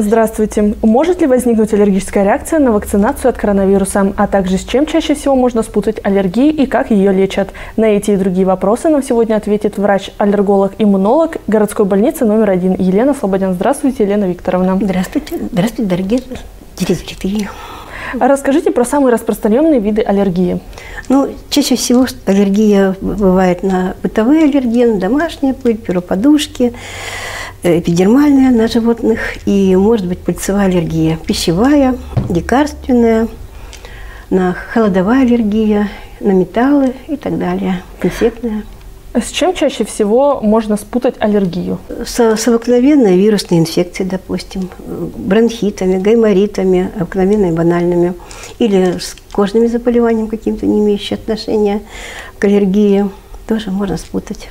Здравствуйте. Может ли возникнуть аллергическая реакция на вакцинацию от коронавируса? А также с чем чаще всего можно спутать аллергию и как ее лечат? На эти и другие вопросы нам сегодня ответит врач, аллерголог-иммунолог городской больницы номер 1 Елена Слободян. Здравствуйте, Елена Викторовна. Здравствуйте. Здравствуйте, дорогие телезрители. Расскажите про самые распространенные виды аллергии. Чаще всего аллергия бывает на бытовые аллергены, домашняя пыль, перо подушки, эпидермальная на животных, и может быть пыльцевая аллергия, пищевая, лекарственная, на холодовая аллергия, на металлы и так далее, инсектная. С чем чаще всего можно спутать аллергию? С обыкновенной вирусной инфекцией, допустим, бронхитами, гайморитами, обыкновенными банальными, или с кожными заболеваниями каким-то, не имеющими отношения к аллергии, тоже можно спутать.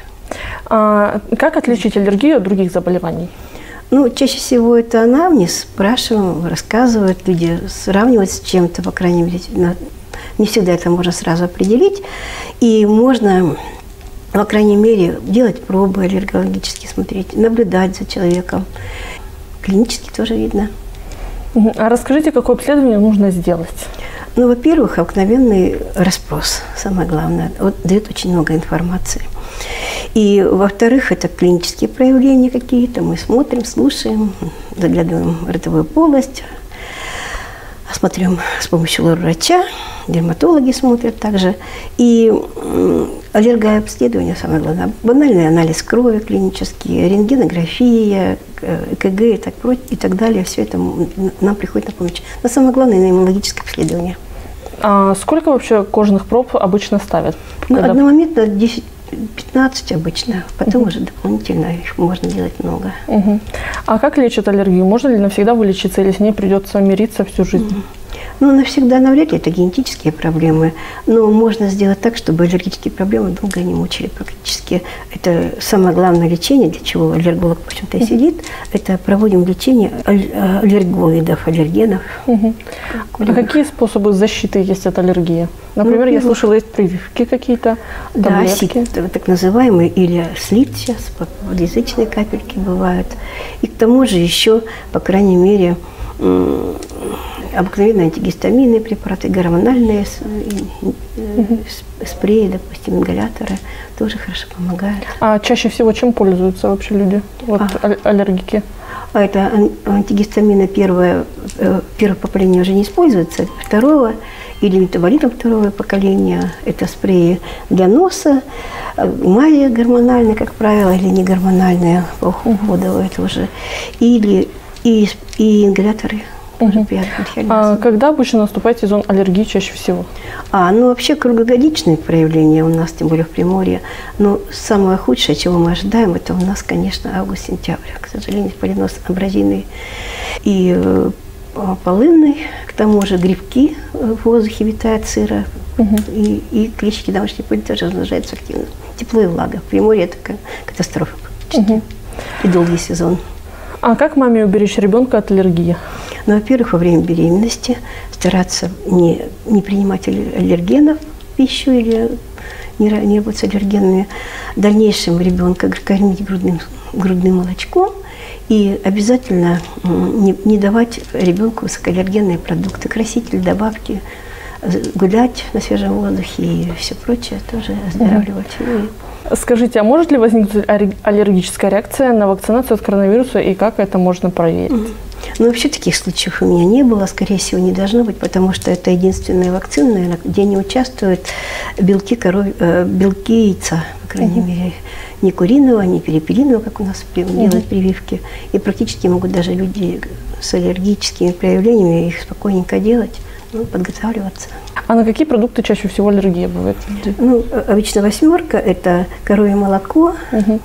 Как отличить аллергию от других заболеваний? Чаще всего это анамнез, спрашиваем, рассказывают, люди сравнивают с чем-то, по крайней мере, не всегда это можно сразу определить, и можно, по крайней мере, делать пробы аллергологические, смотреть, наблюдать за человеком. Клинически тоже видно. А расскажите, какое обследование нужно сделать? Во-первых, обыкновенный расспрос, самое главное, дает очень много информации. И, во-вторых, это клинические проявления какие-то. Мы смотрим, слушаем, заглядываем в ротовую полость, смотрим с помощью врача, дерматологи смотрят также. И аллергообследование, самое главное, банальный анализ крови клинический, рентгенография, ЭКГ и так далее. Все это нам приходит на помощь. Но самое главное, иммунологическое обследование. А сколько вообще кожных проб обычно ставят? Одномоментно 10-15 обычно, потом уже дополнительно их можно делать много. А как лечат аллергию? Можно ли навсегда вылечиться, или с ней придется мириться всю жизнь? Навсегда навряд ли, это генетические проблемы, но можно сделать так, чтобы аллергические проблемы долго не мучили практически. Это самое главное лечение, для чего аллерголог, в общем-то, и сидит, это проводим лечение аллергоидов, аллергенов. А какие способы защиты есть от аллергии? Например, я слышала, есть прививки какие-то, таблетки. Да, так называемые, или слит сейчас, подъязычные капельки бывают. И к тому же еще, по крайней мере, обыкновенные антигистаминные препараты, гормональные спреи, допустим, ингаляторы тоже хорошо помогают. А чаще всего чем пользуются вообще люди, аллергики? Это антигистамины первого поколения уже не используются, второго или метаболитов второго поколения. Это спреи для носа, магия гормональная, как правило, или не гормональная, по уходу это уже, и ингаляторы. А когда обычно наступает сезон аллергии чаще всего? Вообще круглогодичные проявления у нас, тем более в Приморье. Но самое худшее, чего мы ожидаем, это у нас, конечно, август-сентябрь. К сожалению, полинос абразивный и полынный. К тому же грибки в воздухе витает, сыро. И клещики домашней пыли тоже размножаются активно. Тепло и влага. В Приморье это катастрофа. И долгий сезон. А как маме уберечь ребенка от аллергии? Во-первых, во время беременности стараться не принимать аллергенов в пищу или не работать с аллергенами. В дальнейшем ребенка кормить грудным молочком и обязательно не давать ребенку высокоаллергенные продукты, красители, добавки, гулять на свежем воздухе и все прочее тоже оздоравливать. Скажите, а может ли возникнуть аллергическая реакция на вакцинацию от коронавируса, и как это можно проверить? Вообще таких случаев у меня не было, скорее всего, не должно быть, потому что это единственная вакцина, наверное, где не участвуют белки яйца, по крайней мере, ни куриного, ни перепелиного, как у нас делают прививки. И практически могут даже люди с аллергическими проявлениями их спокойненько делать, подготавливаться. А на какие продукты чаще всего аллергия бывает? Обычно 8 – это коровье молоко,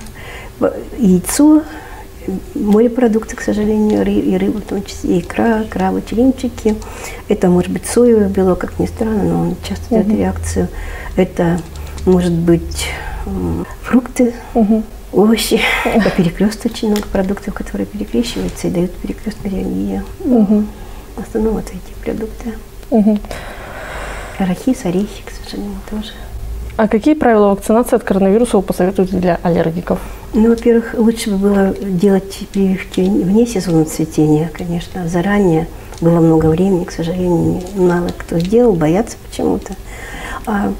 яйцо, морепродукты, к сожалению, и рыба, в том числе икра, крабы, тюленчики. Это может быть соевый белок, как ни странно, но он часто дает реакцию. Это может быть фрукты, овощи. Это перекрест, очень много продуктов, которые перекрещиваются и дают перекрестную реакцию. В основном это эти продукты. Арахис, орехи, к сожалению, тоже. А какие правила вакцинации от коронавируса вы посоветуете для аллергиков? Ну, во-первых, лучше бы было делать прививки вне сезона цветения, конечно, заранее. Было много времени, к сожалению, мало кто сделал, боятся почему-то. А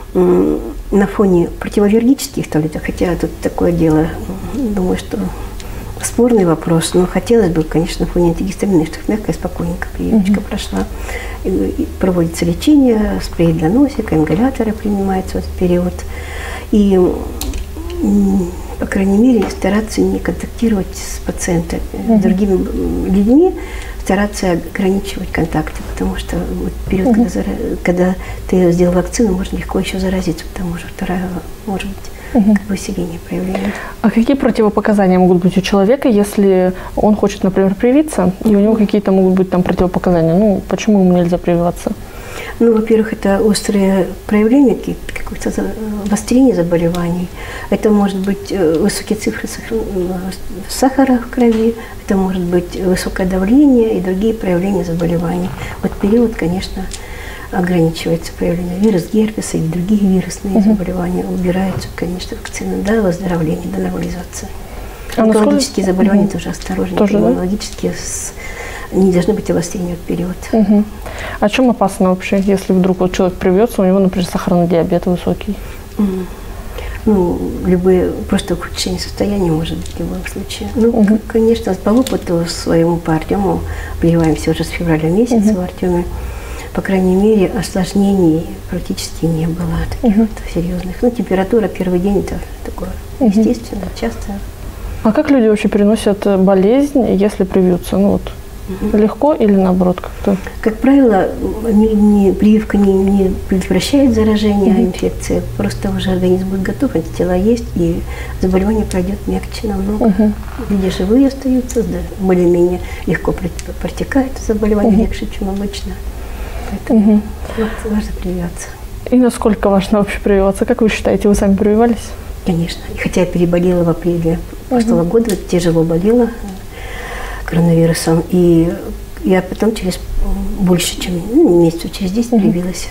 на фоне противоаллергических таблеток, хотя тут такое дело, думаю, что спорный вопрос, но хотелось бы, конечно, на фоне антигистаминных, чтобы мягко и спокойненько прививочка прошла. И проводится лечение, спрей для носика, ингаляторы принимаются в этот период. И, по крайней мере, стараться не контактировать с пациентами, с другими людьми, стараться ограничивать контакты, потому что вот период, когда ты сделал вакцину, можно легко еще заразиться, потому что вторая может быть как бы усиление проявления. А какие противопоказания могут быть у человека, если он хочет, например, привиться, и у него какие-то могут быть там противопоказания? Ну, почему ему нельзя прививаться? Ну, во-первых, это острые проявления, какое-то обострение заболеваний. Это может быть высокие цифры сахара в крови, это может быть высокое давление и другие проявления заболеваний. В этот период, конечно, ограничивается проявление вируса герпеса и другие вирусные заболевания. Убираются, конечно, вакцины до выздоровления, до нормализации. Онкологические заболевания тоже осторожнее. Иммунологические не должны быть обострения в период. А чем опасно вообще, если вдруг вот человек привьется, у него, например, сахарный диабет высокий? Ну, любые, просто ухудшение состояния может быть в любом случае. Ну, конечно, по опыту своему по Артему, прививаемся уже с февраля месяца в Артеме, по крайней мере, осложнений практически не было таких вот серьезных. Ну, температура первый день это такое естественно, часто. А как люди вообще переносят болезнь, если привьются? Ну вот. Легко или наоборот как-то? Как правило, прививка не предотвращает заражение инфекции, просто уже организм будет готов, антитела есть, и заболевание пройдет мягче намного. Люди живые остаются, более-менее легко протекает заболевание, легче, чем обычно. Поэтому вот, важно прививаться. И насколько важно вообще прививаться? Как вы считаете, вы сами прививались? Конечно. Хотя я переболела в апреле прошлого года, тяжело болела коронавирусом. И я потом через больше, чем месяцев через 10 привилась.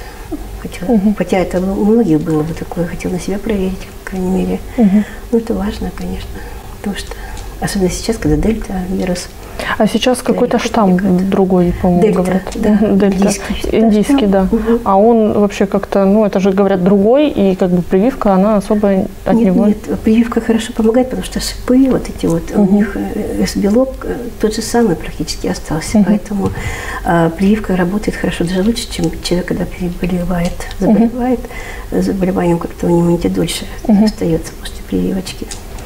Хотя это у многих было бы такое, хотела на себя проверить, по крайней мере. Но это важно, конечно. Потому что, особенно сейчас, когда дельта-вирус. А сейчас какой-то штамм другой, по-моему, говорят. Дельта. Индийский, да. А он вообще как-то, ну, это же, говорят, другой, и как бы прививка, она особо от него... Нет, прививка хорошо помогает, потому что шипы, вот эти вот, у них S-белок тот же самый практически остался, поэтому прививка работает хорошо, даже лучше, чем человек, когда заболевает заболеванием, как-то у него иммунитет дольше остается после прививочки.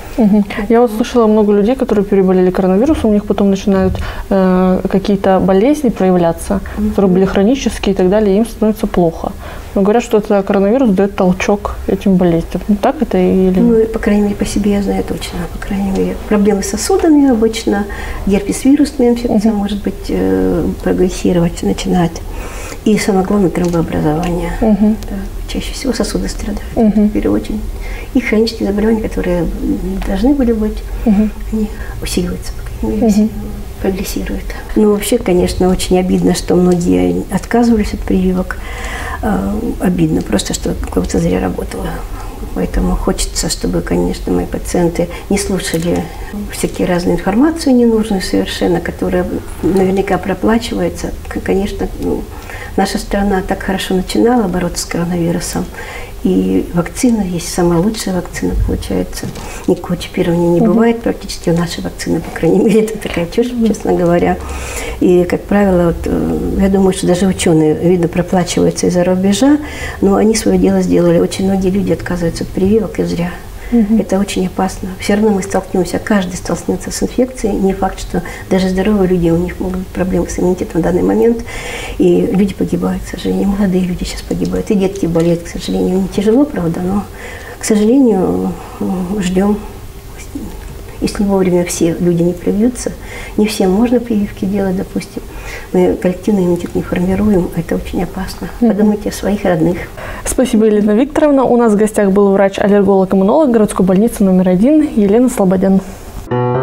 Я вот слышала много людей, которые переболели коронавирусом, у них потом начинают какие-то болезни проявляться, которые были хронические и так далее, и им становится плохо. Но говорят, что это коронавирус дает толчок этим болезням. Ну, так это или... Ну, по крайней мере, по себе я знаю точно. По крайней мере, проблемы с сосудами обычно, герпес-вирусная инфекция может быть прогрессировать, начинать. И самое главное, тромбообразование. Да, чаще всего сосуды страдают. Теперь очень. И хронические заболевания, которые должны были быть, они усиливаются, по крайней мере, прогрессируют. Ну, вообще, конечно, очень обидно, что многие отказывались от прививок. Обидно просто, что как-то зря работала. Поэтому хочется, чтобы, конечно, мои пациенты не слушали всякие разные информацию ненужную совершенно, которая наверняка проплачивается. Конечно, наша страна так хорошо начинала бороться с коронавирусом. И вакцина есть, самая лучшая вакцина получается. Никакого чипирования не бывает практически у нашей вакцины, по крайней мере, это такая чушь, честно говоря. И, как правило, вот, я думаю, что даже ученые, видно, проплачиваются из-за рубежа, но они свое дело сделали. Очень многие люди отказываются от прививок и зря. Это очень опасно. Все равно мы столкнемся, каждый столкнется с инфекцией. Не факт, что даже здоровые люди, у них могут быть проблемы с иммунитетом в данный момент. И люди погибают, к сожалению. Молодые люди сейчас погибают. И детки болеют, к сожалению. Не тяжело, правда, но, к сожалению, ждем. Если вовремя все люди не привьются, не всем можно прививки делать, допустим. Мы коллективный иммунитет не формируем, это очень опасно. Подумайте о своих родных. Спасибо, Елена Викторовна. У нас в гостях был врач-аллерголог-иммунолог городской больницы номер 1 Елена Слободян.